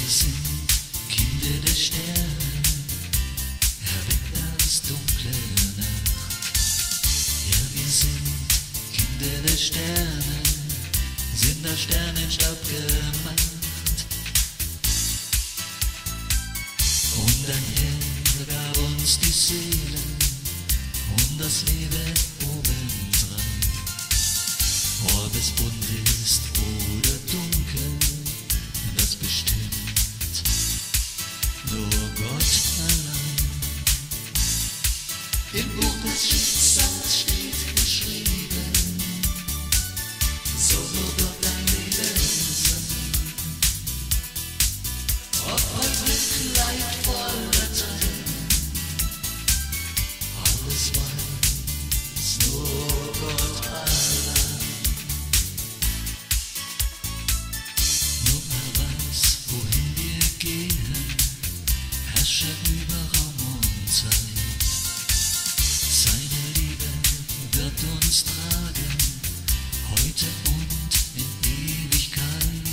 Wir sind Kinder der Sterne, erweckt aus dunkler Nacht. Ja, wir sind Kinder der Sterne, sind aus Sternenstaub gemacht. Und ein Herr gab uns die Seele und das Leben obendran. Ob es bunt ist oder dunkel, das bestimmt nur Gott allein. Im Buch des Schicksals steht geschrieben, so wird dein Leben sein. Ob heute Kleid voller Tränen, alles weiß nur Gott allein. Nur er weiß, wohin wir gehen, Herrscher über Raum und Zeit. Seine Liebe wird uns tragen, heute und in Ewigkeit.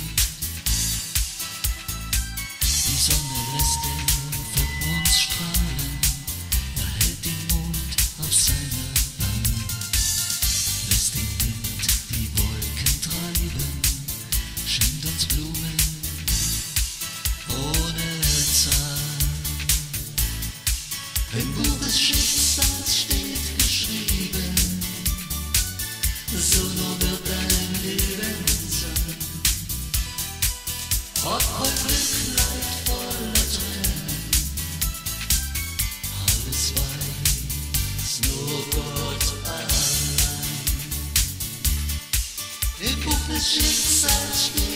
Die Sonne lässt er für uns strahlen, er hält den Mond auf seiner Bahn, lässt den Wind die Wolken treiben, schenkt uns Blumen ohne Zahl. Im Buch des Schicksals steht geschrieben, so nur wird dein Leben sein. Ob heute Kleid voller Tränen, alles weiß nur Gott allein. Im Buch des Schicksals steht